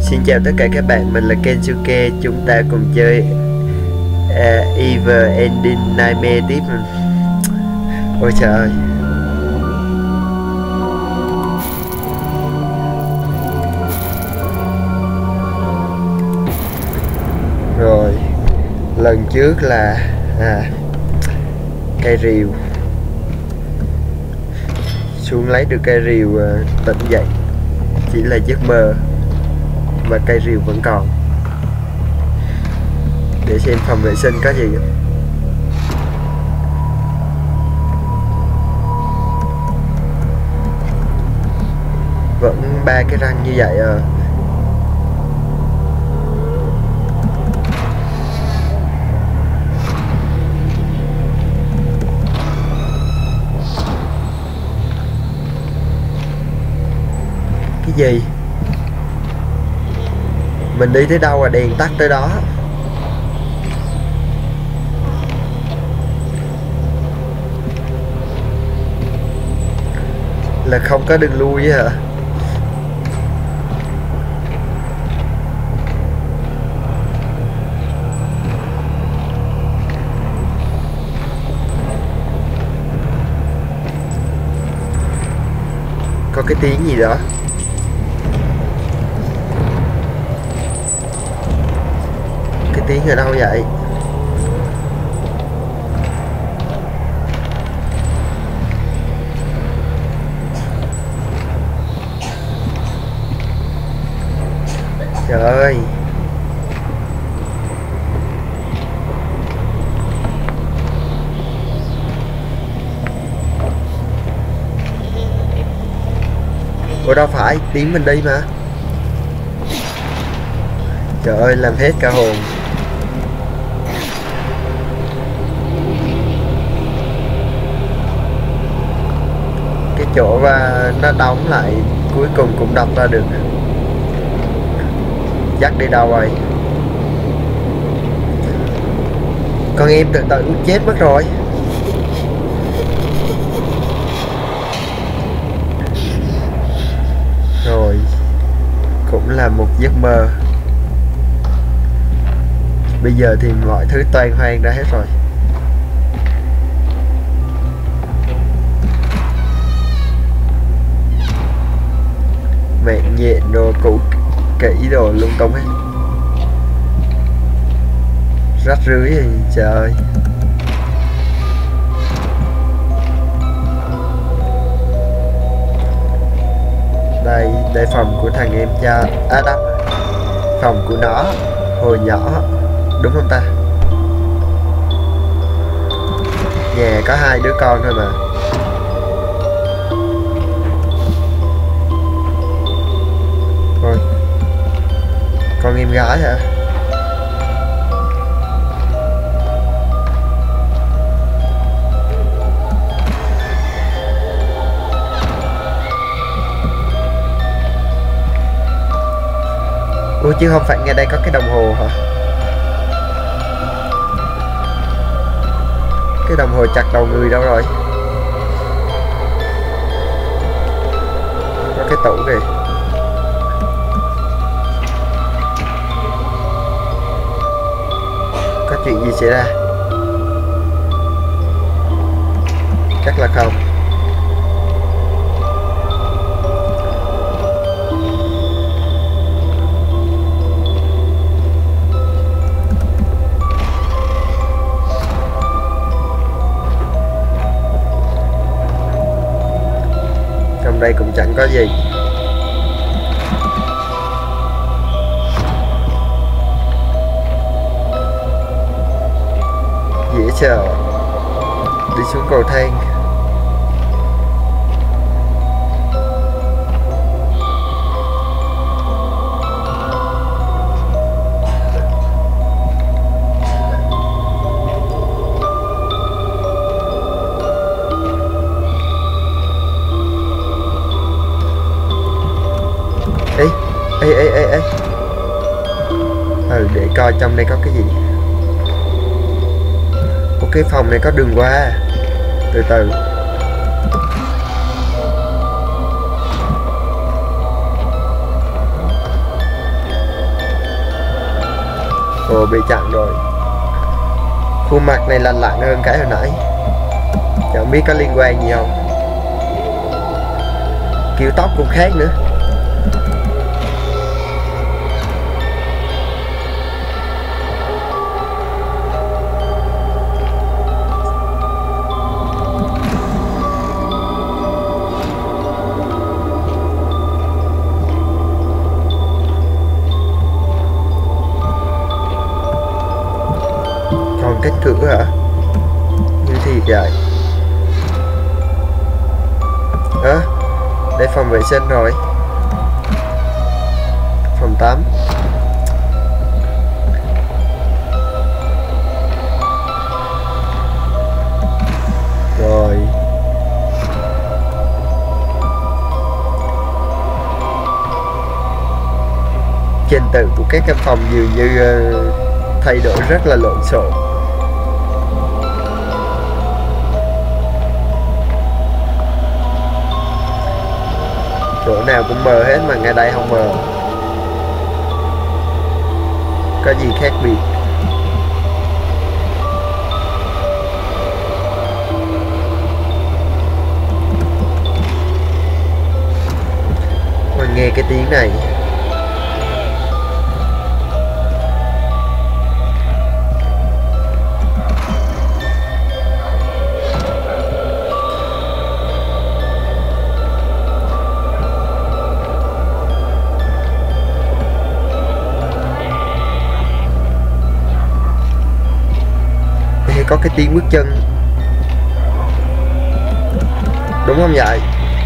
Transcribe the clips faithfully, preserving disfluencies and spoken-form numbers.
Xin chào tất cả các bạn, mình là Kensuke. Chúng ta cùng chơi uh, Ever Ending Nightmare tiếp. Ôi trời ơi. Rồi, lần trước là à, cây rìu. Xuống lấy được cây rìu, uh, tỉnh dậy chỉ là giấc mơ. Và cây rìu vẫn còn. Để xem phòng vệ sinh có gì. Vẫn ba cái răng như vậy à. Cái gì? Mình đi tới đâu mà đèn tắt tới đó. Là không có đường lui hả? Có cái tiếng gì đó. Tiếng ở đâu vậy? Trời ơi. Ủa đâu phải, tiếng mình đi mà. Trời ơi, làm hết cả hồn. Chỗ và nó đóng lại cuối cùng cũng đọc ra được. Dắt đi đâu rồi? Con em tự tử chết mất rồi. Rồi, cũng là một giấc mơ. Bây giờ thì mọi thứ toan hoang ra hết rồi. Mạng nhện đồ cũ kỹ đồ lung tung hết. Rách rưới thì trời ơi. Đây, đây phòng của thằng em cha. À đâu, phòng của nó hồi nhỏ. Đúng không ta? Nhà có hai đứa con thôi mà. Con em gái hả? Ủa chứ không phải ngay đây có cái đồng hồ hả? Cái đồng hồ chặt đầu người đâu rồi? Có cái tủ kìa. Chuyện gì xảy ra? Chắc là không. Trong đây cũng chẳng có gì. Dễ chờ. Đi xuống cầu thang. Ê, ê, ê, ê, ê. Ừ, để coi trong đây có cái gì. Cái phòng này có đường qua. Từ từ. Ồ, bị chặn rồi. Khuôn mặt này lành lặn hơn cái hồi nãy. Chẳng biết có liên quan gì không. Kiểu tóc cũng khác nữa. Còn cánh cửa hả? Như thiệt vậy. Ơ, à, đây phòng vệ sinh rồi. Phòng tắm. Rồi. Trình tự của các căn phòng dường như uh, thay đổi rất là lộn xộn. Chỗ nào cũng mờ hết mà ngay đây không mờ. Có gì khác biệt? Mình nghe cái tiếng này. Có cái tiếng bước chân, đúng không vậy?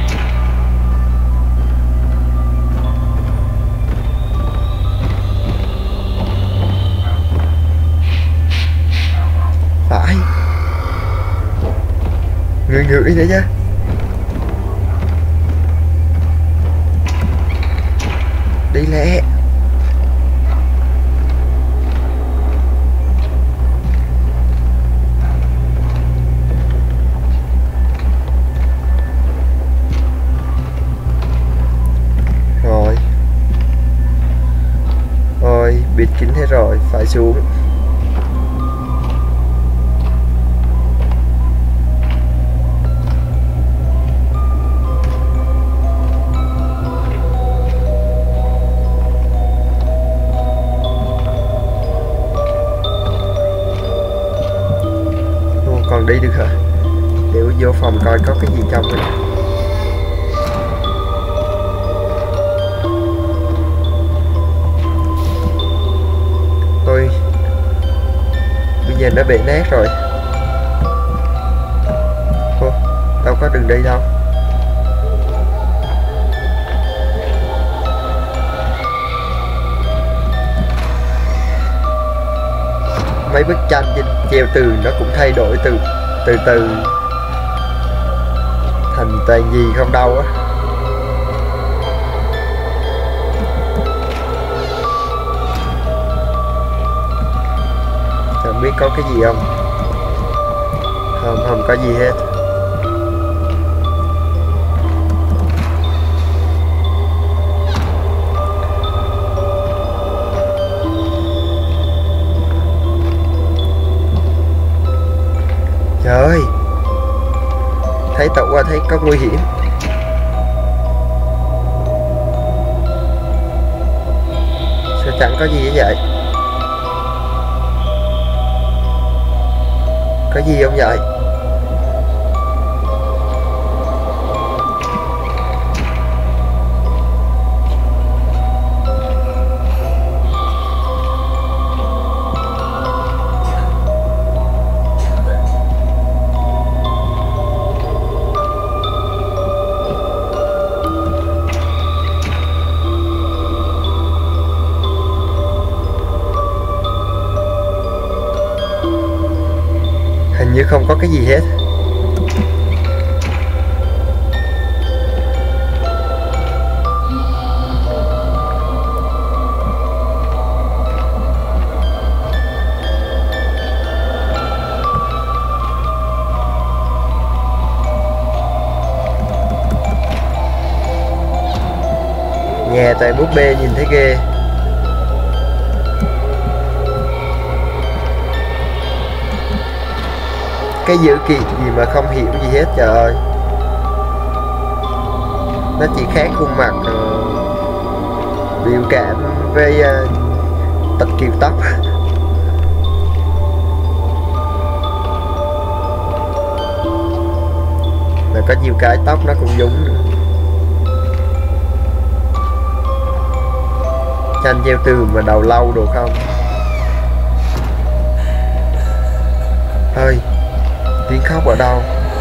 Phải, ngửi ngửi nữa chứ. Đi lẹ. Bịt kín hết rồi, phải xuống. Ồ, còn đi được hả? Để vô phòng coi có cái gì trong này. Ôi, bây giờ nó bị nát rồi. Ô, đâu có đường đi đâu. Mấy bức tranh trên treo tường nó cũng thay đổi từ từ từ thành toàn gì không đâu á. Không biết có cái gì không? Không, không có gì hết. Trời ơi, thấy tàu qua thấy có nguy hiểm. Sao chẳng có gì vậy? Có gì không vậy? Hình như không có cái gì hết. Nhà tại búp bê nhìn thấy ghê. cái dữ kiện gì mà không hiểu gì hết trời ơi. Nó chỉ khác khuôn mặt, uh, biểu cảm với uh, tật kiểu tóc. Mà có nhiều cái tóc nó cũng giống nữa. Tranh treo tường mà đầu lâu đồ không. Ơi, tiếng khóc ở đâu?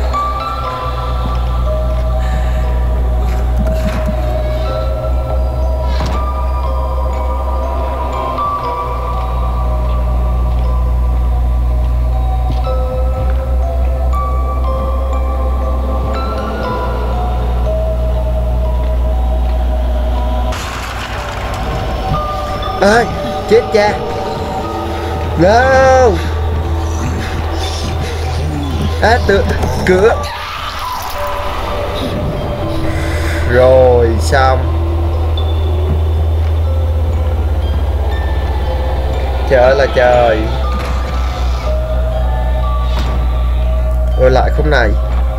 Ơi, chết cha. No. À, tự cửa. Rồi xong. Trời là trời. Rồi lại khúc này.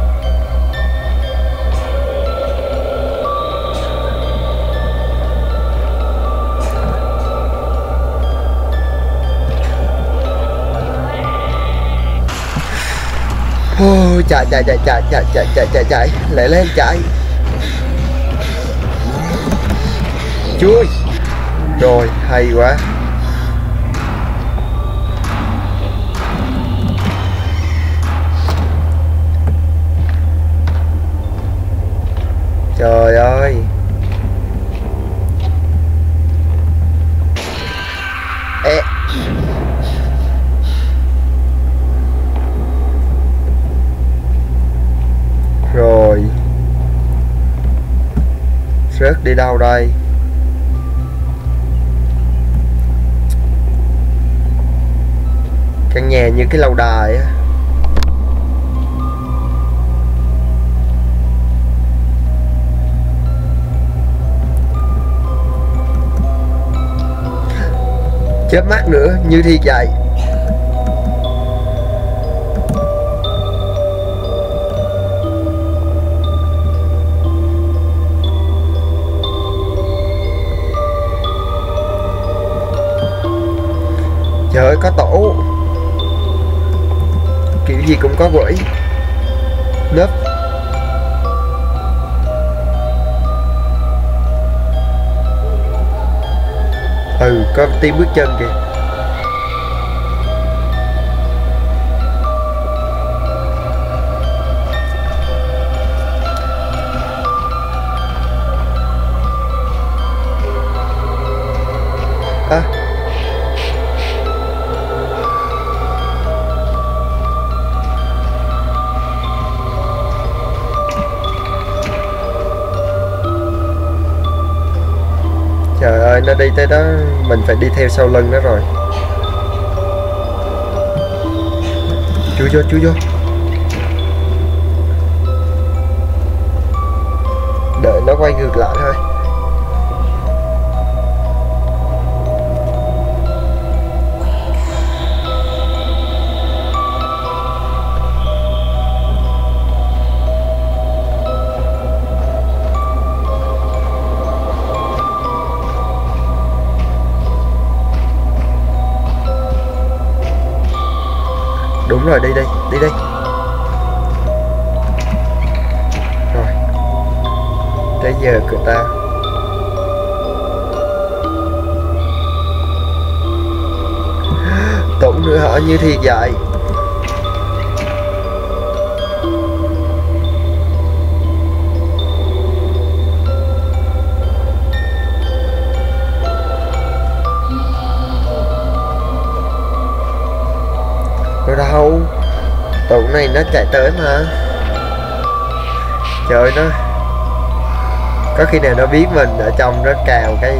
Oh, chạy chạy chạy chạy chạy chạy chạy chạy chạy lại lên chạy. Chui. Rồi hay quá. Trời ơi. Ê. Rồi. Rớt đi đâu đây? Căn nhà như cái lâu đài á. Chớp mắt nữa như thi chạy. Trời ơi, có tổ. Kiểu gì cũng có quỷ. Nấp. Ừ, có tiếng bước chân kìa. À. Trời ơi, nó đi tới đó mình phải đi theo sau lưng nó rồi. Chui vô, chui vô. Đợi nó quay ngược lại thôi. Đúng rồi, đi đây, đi đây. Rồi. Tới giờ của ta. Tụng nữa hả? Như thì vậy. Ở đâu? Tụ này nó chạy tới mà. Trời ơi, nó có khi nào nó biết mình ở trong nó cào cái.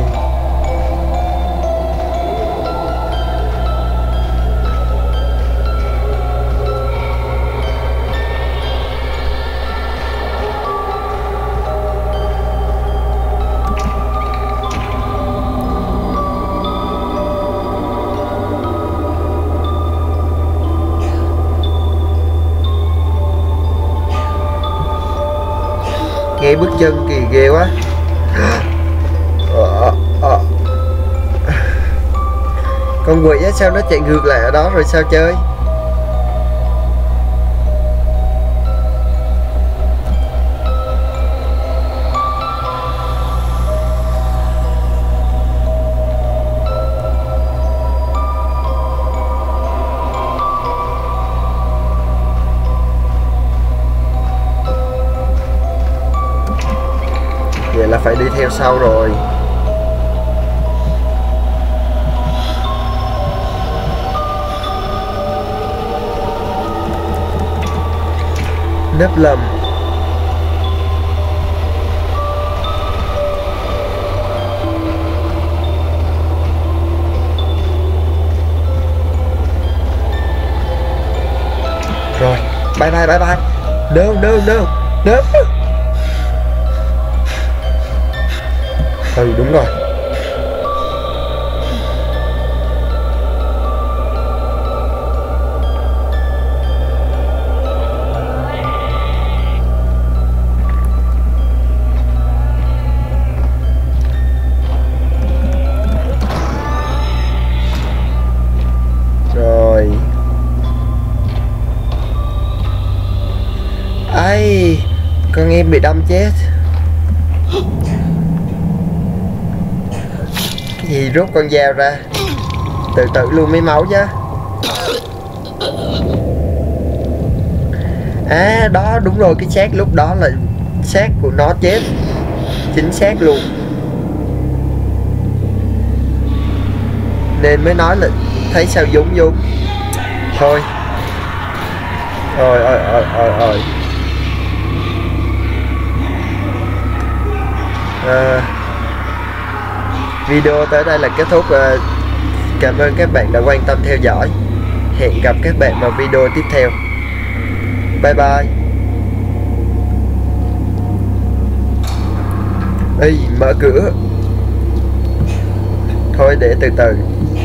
nghe bước chân kì ghê quá. ờ, ờ. Con quỷ á, sao nó chạy ngược lại ở đó rồi sao chơi? Vậy là phải đi theo sau rồi. Nếp lầm. Rồi, bye bye bye bye. No no no no. Ừ đúng rồi. Rồi. Ai, con em bị đâm chết. Cái gì rút con dao ra? Tự tử luôn mấy máu chứ. À đó đúng rồi, cái xác lúc đó là xác của nó chết. Chính xác luôn. Nên mới nói là thấy sao giống giống. Thôi. Ôi ôi ôi ôi ôi. À, video tới đây là kết thúc. Cảm ơn các bạn đã quan tâm theo dõi. Hẹn gặp các bạn vào video tiếp theo. Bye bye. Ê, mở cửa. Thôi để từ từ.